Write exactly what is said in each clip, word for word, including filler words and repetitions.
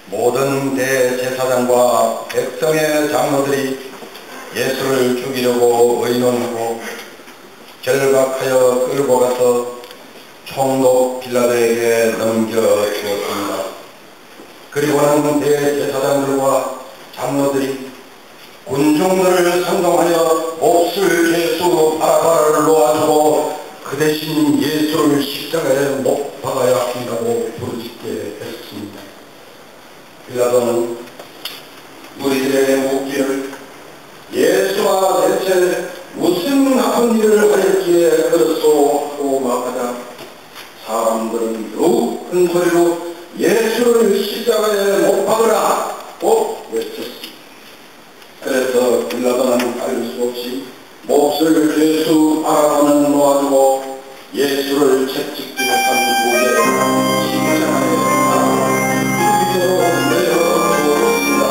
모든 대제사장과 백성의 장로들이 예수를 죽이려고 의논하고 결박하여 끌고 가서 총독 빌라도에게 넘겨주었습니다. 그리고는 대제사장들과 장로들이 군중들을 선동하여 몹쓸 죄수 바라바를 놓아주고 그 대신 예수를 십자가에 못 박아야 한다고 부르짖게 했습니다. 빌라도는 우리들의 묻기를 예수가 대체 무슨 나쁜 일을 하였기에 그렇소 하고 말하자 사람들은 더욱 큰 소리로 예수를 십자가에 못 박으라 고 외쳤습니다. 그래서 빌라도는 알 수 없이 몹쓸 죄수 바라바는 놓아주고 예수를 채찍질하는 후에 십자가에 달아 죽이도록 내어주었습니다.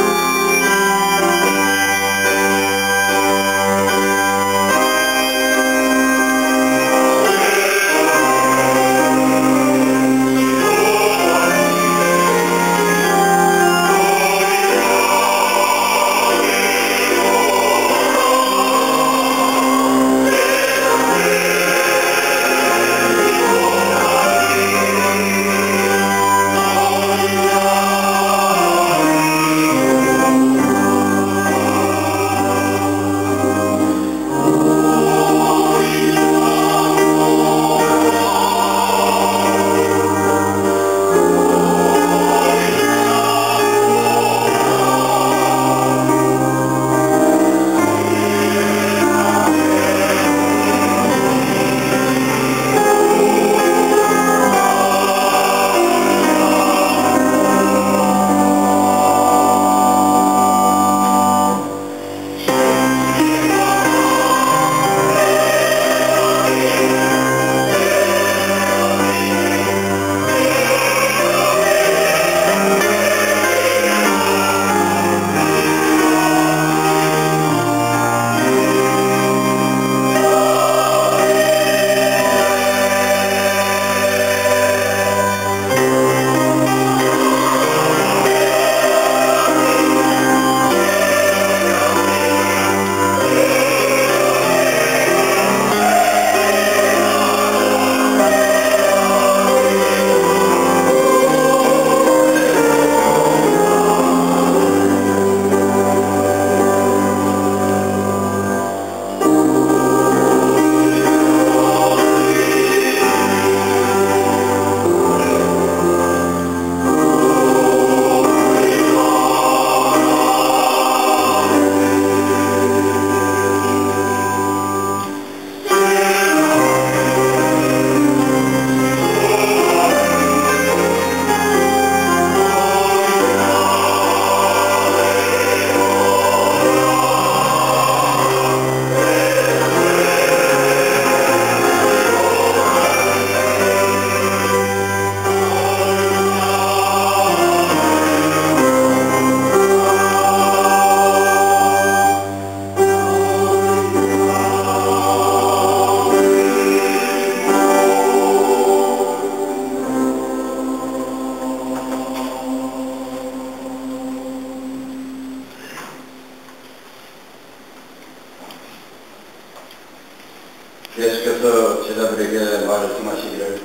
예수께서 제자들에게 말씀하시기를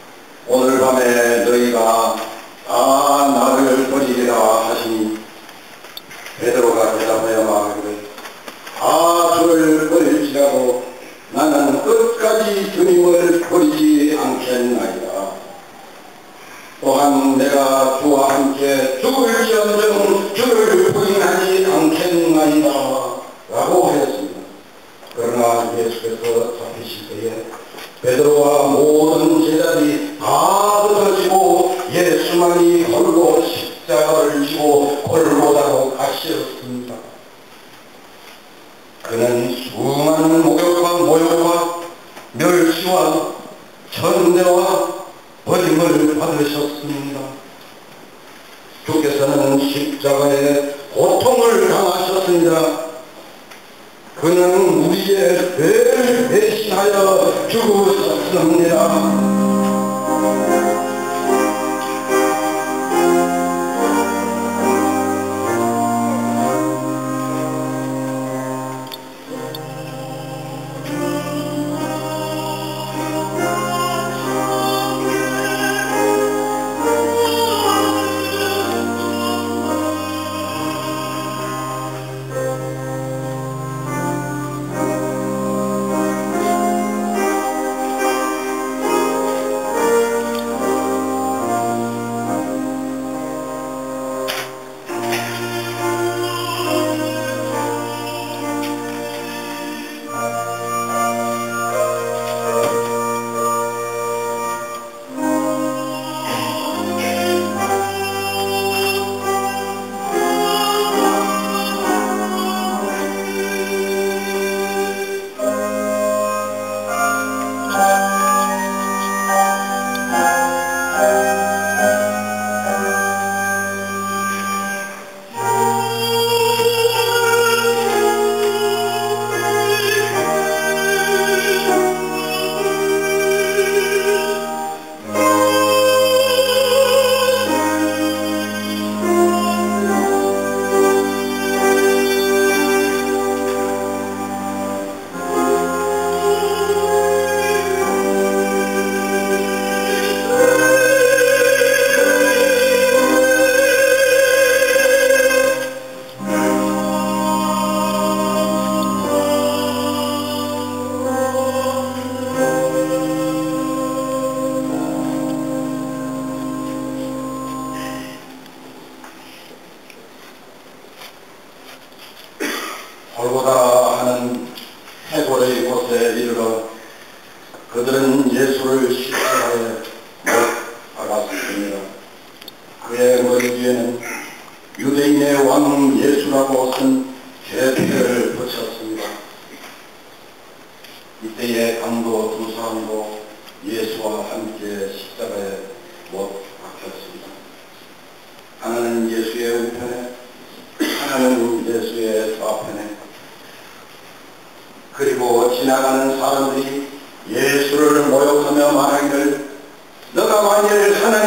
오늘 밤에 너희가 다 나를 버리리라 하시니 베드로가 대답하여 말하기를 다 주를 버릴지라도 나는 끝까지 주님을 버리지 않겠나이다. 또한 내가 주와 함께 죽을지언정 주를 부인하지 않겠나이다 라고 하였습니다. 그러나 예수께서 잡히실 때에 베드로와 모든 제자들이 다 흩어지고 예수만이 홀로 십자가를 지고 골고다로 가시었습니다. 그는 수많은 목욕과 모욕과 멸시와 천대와 버림을 받으셨습니다. 주께서는 십자가에 고통을 당하셨습니다. 그는 우리의 죄를 대신하여 죽으셨습니다. 골고다 하는 해골의 곳에 이르러 그들은 예수를 십자가에 못 박았습니다. 그의 머리 위에는 유대인의 왕 예수라고 쓴 계표를 붙였습니다. 이때의 강도 두 사람도 예수와 함께 십자가에 못 박혔습니다. 하나는 예수의 우편에, 하나는 예수의 좌편에. 그리고 지나가는 사람들이 예수를 모욕하며 말하기를, 너가 만일 하나님